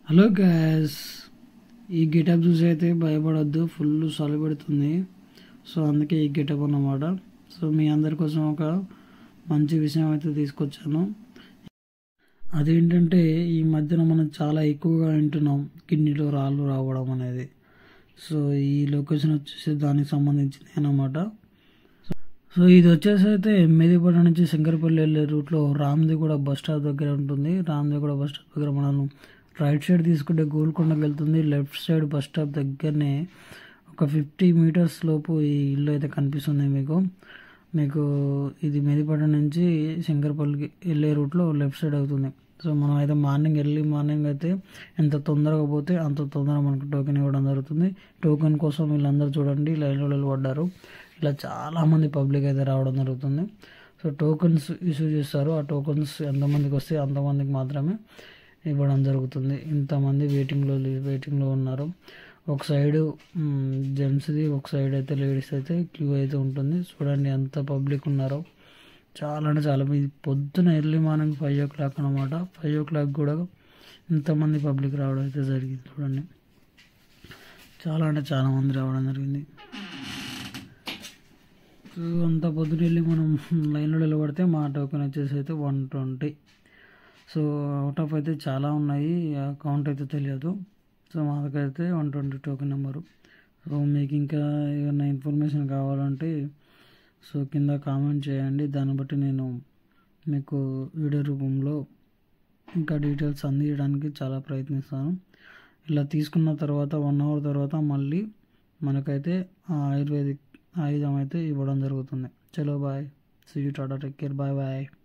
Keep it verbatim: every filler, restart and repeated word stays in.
Hello gas, ఈ getup చూసి అయితే భయపడొద్దు, ఫుల్ చలి పెడుతుంది. సో అందుకే ఈ గెటప్ అన్నమాట. సో మీ అందరి కోసం ఒక మంచి విషయం అయితే తీసుకొచ్చాను. అదేంటంటే ఈ మధ్యన మనం చాలా ఎక్కువగా వింటున్నాం కిడ్నీలో రాళ్ళు రావడం అనేది. సో ఈ లొకేషన్ వచ్చేసి దానికి సంబంధించింది అన్నమాట. సో ఇది వచ్చేసి అయితే మెదిపట్నం నుంచి శంకరపల్లి వెళ్ళే రూట్లో రామ్దేగూడ బస్ స్టాప్ దగ్గర ఉంటుంది. రామ్దేగూడ బస్ స్టాప్ దగ్గర మనం రైట్ సైడ్ తీసుకుంటే గోల్కొండకి వెళ్తుంది. లెఫ్ట్ సైడ్ బస్ స్టాప్ దగ్గరనే ఒక ఫిఫ్టీ మీటర్స్ లోపు ఈ ఇల్లు అయితే కనిపిస్తుంది మీకు. మీకు ఇది మెదిపట్నం నుంచి శంకరపల్లికి వెళ్ళే రూట్లో లెఫ్ట్ సైడ్ అవుతుంది. సో మనం అయితే మార్నింగ్ ఎర్లీ మార్నింగ్ అయితే ఎంత తొందరగా పోతే అంత తొందరగా మనకు టోకెన్ ఇవ్వడం జరుగుతుంది. టోకెన్ కోసం వీళ్ళందరూ చూడండి లైన్లో నిలబడ్డారు. ఇలా చాలామంది పబ్లిక్ అయితే రావడం జరుగుతుంది. సో టోకెన్స్ ఇష్యూ చేస్తారు. ఆ టోకెన్స్ ఎంతమందికి వస్తే అంతమందికి మాత్రమే ఇవ్వడం జరుగుతుంది. ఇంతమంది వెయిటింగ్లో వెయిటింగ్లో ఉన్నారు. ఒక సైడు జెంట్స్ది, ఒక సైడ్ అయితే లేడీస్ అయితే క్యూ అయితే ఉంటుంది. చూడండి ఎంత పబ్లిక్ ఉన్నారో, చాలా అంటే చాలా. ఇది పొద్దున early morning five o'clock అనమాట. ఫైవ్ ఓ క్లాక్ కూడా ఇంతమంది పబ్లిక్ రావడం అయితే జరిగింది. చూడండి చాలా అంటే చాలా మంది రావడం జరిగింది. సో అంత పొద్దున వెళ్ళి మనం లైన్లో నిలబడితే మా టోకెన్ వచ్చేసి అయితే one twenty. So out of అయితే చాలా ఉన్నాయి, అకౌంట్ అయితే తెలియదు. సో మా దగ్గర అయితే one twenty token number. So మీకు ఇంకా ఏమైనా ఇన్ఫర్మేషన్ కావాలంటే సో కింద కామెంట్ చేయండి. దాన్ని బట్టి నేను మీకు వీడియో రూపంలో ఇంకా డీటెయిల్స్ అందించడానికి చాలా ప్రయత్నిస్తాను. ఇలా తీసుకున్న తర్వాత వన్ అవర్ తర్వాత మళ్ళీ మనకైతే ఆయుర్వేదిక్ ఆయుధం అయితే ఇవ్వడం జరుగుతుంది. చలో bye, see you, tata, take care, bye bye.